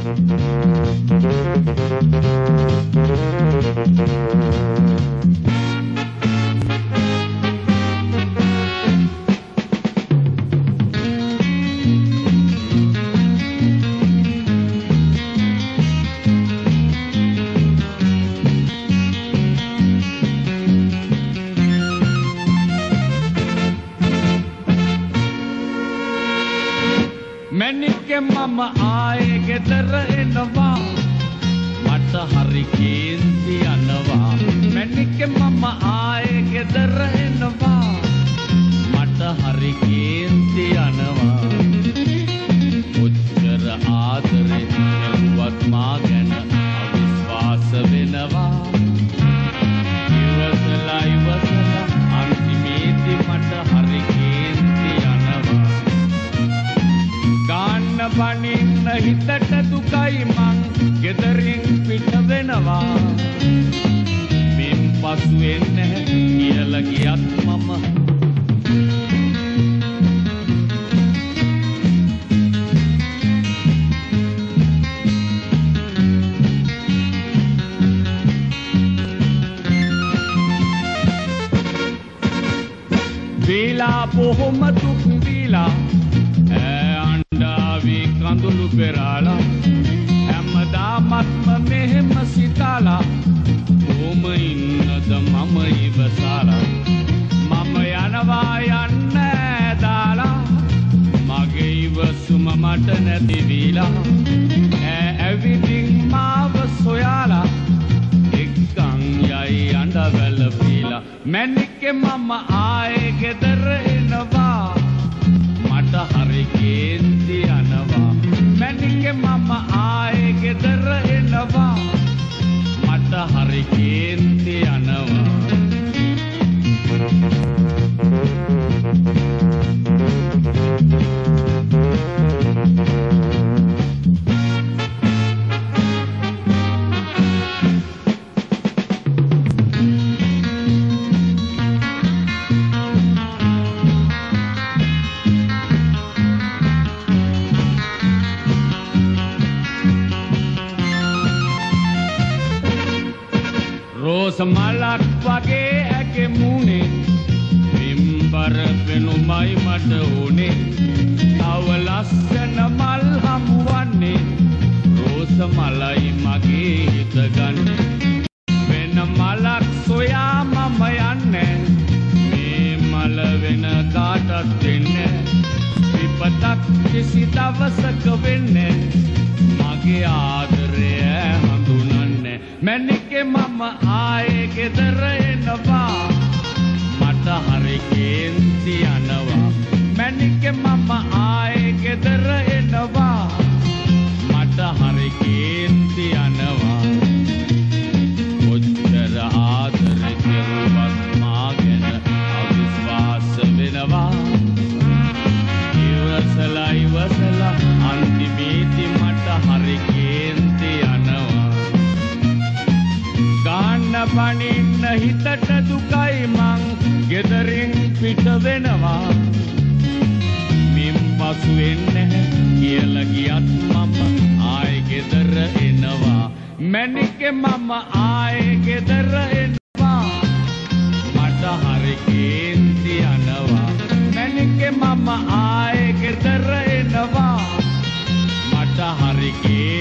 මැනිකේ මම ආයේ ගෙදර එනවා මට හරි කේන්ති යනවා මැනිකේ මම ආයේ ගෙදර එනවා මට හරි කේන්ති යනවා ඔච්චර ආදරේ නෙවත් මා ගැන අවිශ්වාස වෙනවා ඉවසලා අන්තිමේදී මට හරි කේන්ති යනවා ගාන්න බනින්න හිතට දුකයි මං ගෙදරින් පිට වෙනවා මින් පසු වෙන්නේ කියලා ගියත් මම දීලා බොහොම දුක් දීලා අඬාවි කඳුළු පෙරාලා හැමදාමත්ම මෙහෙම සිතාලා කොහොම ඉන්නද මම ඉවසාලා මම යනවා යන්න දාලා මගේ ඉවසුම මට නැති දීලා ඇවිදින් මාව සොයාලා එක්කන් යයි අඬවැල පීලා මැනිකේ මම ආයේ ගෙදර එනවා මට හරි කේන්ති යනවා මැනිකේ මම ආයේ ගෙදර එනවා මට හරි කේන්ති යනවා රෝස මලක් වගේ ඇගේ මූණේ බිම්බර පෙනුමයි මට උනේ තව ලස්සන මල් හමුවන්නේ රෝස මලයි මගේ හිත ගන්නේ වෙන මලක් සොයා මම යන්නේ මේ මල වෙන කාටත් දෙන්නේ විපතක් කිසි දවසක වෙන්නේ මගේ ආදරය හඳුනන්නේ මැනිකේ මම ආයේ ගෙදර එනවා මට හරි කේන්ති යනවා මැනිකේ මම ආයේ ගෙදර එනවා මට හරි කේන්ති යනවා ඔච්චර ආදරේ කෙරුවත් මා ගැන අවිශ්වාස වෙනවා ඉවසලා අන්තිමේදී මට හරි කේන්ති යනවා ගාන්න බනින්න හිතට දුකයි මං ගෙදරින් පිට වෙනවා මින් පසු වෙන්නේ කියලා ගියත් මම ආයේ ගෙදර එනවා මැනිකේ මම ආයේ ගෙදර එනවා මට හරි කේන්ති යනවා මැනිකේ මම ආයේ ගෙදර එනවා මට හරි